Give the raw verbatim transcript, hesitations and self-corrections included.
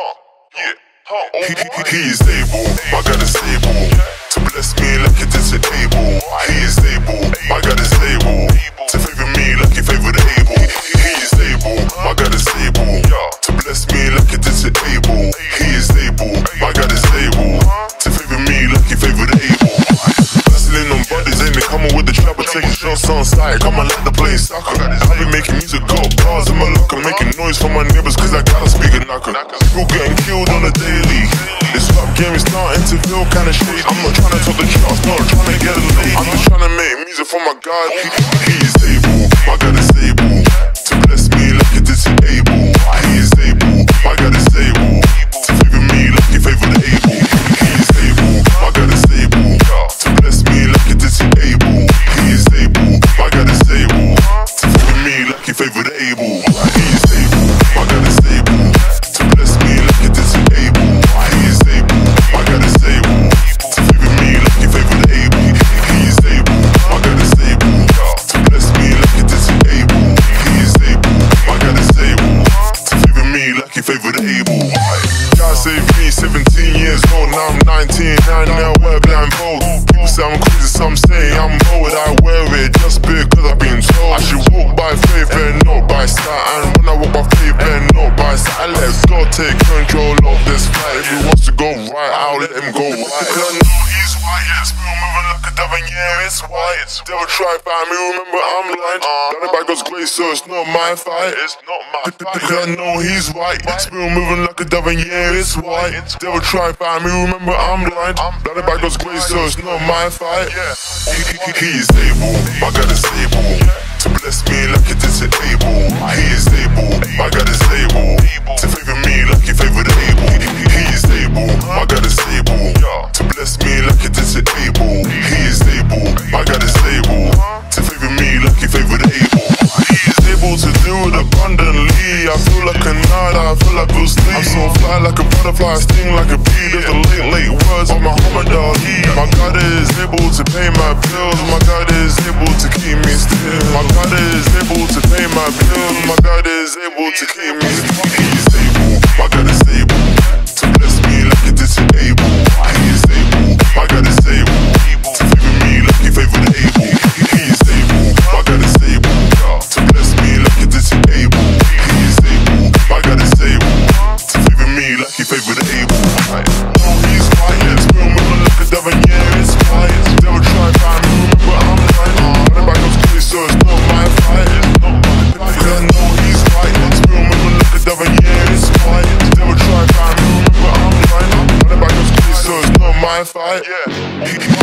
Huh, yeah, huh. He, he, he is able, my God is able to bless me like he disable. He is able, my God is able to favor me like he favored the able. He is able, my God is able to bless me like he disable. He is able, my God is able to favor me like he favored the able. Hustling on bodies, ain't they coming with the trouble, taking shots on side. Come on, let the place sucker. I be making music, got bars in my locker, making noise for my neighbors, cause I got a speaker knocker. People getting killed on the daily. This rap game is starting to feel kinda shady. I'm not trying to talk the charts, not trying to get a lady. I'm just trying to make music for my God. He, he is able, my God is able to bless me like he disable. He is able, my God is able to favor me like he favored the able. He is able, my God is able to bless me like he disable. He is able, my God is able to favor me like he favored the able. He is able, my God is able to bless me like he disable. He is able, my God is able to favor me like he favored the able. He is able, my God is able to bless me like he disable. He is able, my God is able to favor me like he favored the able. God saved me, seventeen years old, now I'm nineteen, now now wear blindfold. People say I'm crazy, some say I'm bold. I wear it just because I've been told I should walk by faith and not by sight. And when I walk by faith and not by sight, I let God take control of this fight. If he wants to go right, I'll let him go right. Cause I know he's white, yeah, spill moving like a dove, and yeah, it's white. Devil try find me, remember I'm blind. Got it by God's grace, so it's not my fight. It's not my fight. Cause I know he's white, spill moving like a dove, and yeah, it's white. Devil try find me, remember I'm blind. Got it by God's grace, so it's not my fight. He, he, he is able, my God is able to bless me like he disable. He is able, my God is able to favor me like he favored the able. He is able, my God is able to bless me like he disable. He is able, my God is able to favor me like he favored the able. He is able to do it abundantly. I feel like a nut, I feel like Bruce Lee. I'm so fly like a butterfly, sting like a bee. There's the late, late words of Muhammad Ali. My God is able to pay my bills. My God is able to keep me still. My God is able to pay my bills. My God is able to keep me still. He is able, my God is able to bless me like he disable. He is able, my God is able to favor me like he favored the able. He is able, my God is able to bless me like he disable. He is able, my God is able to favor me like he favored the able. Oh, he's quiet, spill moving like a dove, and yeah, it's quiet. Devil try find me, remember I'm blind. Got it by God's grace, so it's not my fight. Cause I know he's quiet, spill moving like a dove, and yeah, it's quiet. Devil try find me, remember I'm blind. Got it by God's grace, so it's not my fight.